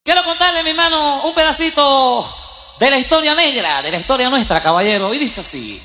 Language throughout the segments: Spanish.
Quiero contarle, mi hermano, un pedacito de la historia negra, de la historia nuestra, caballero, y dice así.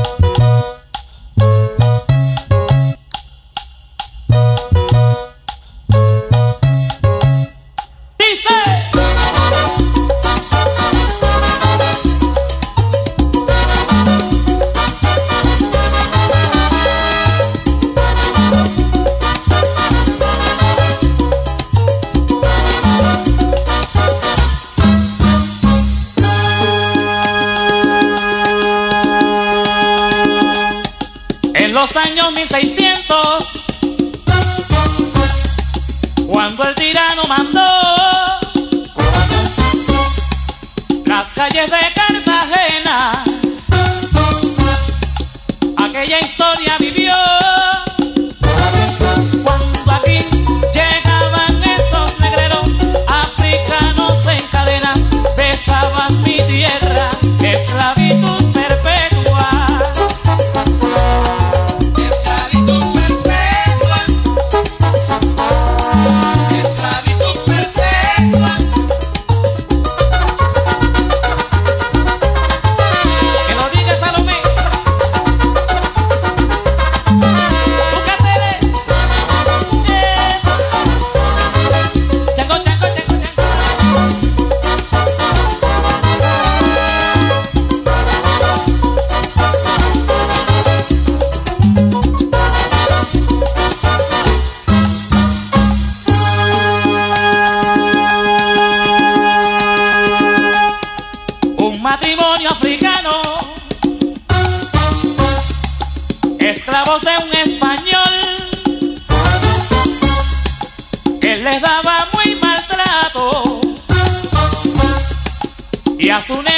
En los años 1600, cuando el tirano mandó las calles de Cartagena, aquella historia vivió. Cuando aquí llegaban esos negreros africanos en cadenas, besaban mi tierra, esclavitud perpetua. Matrimonio africano, esclavos de un español, él les daba muy maltrato y a su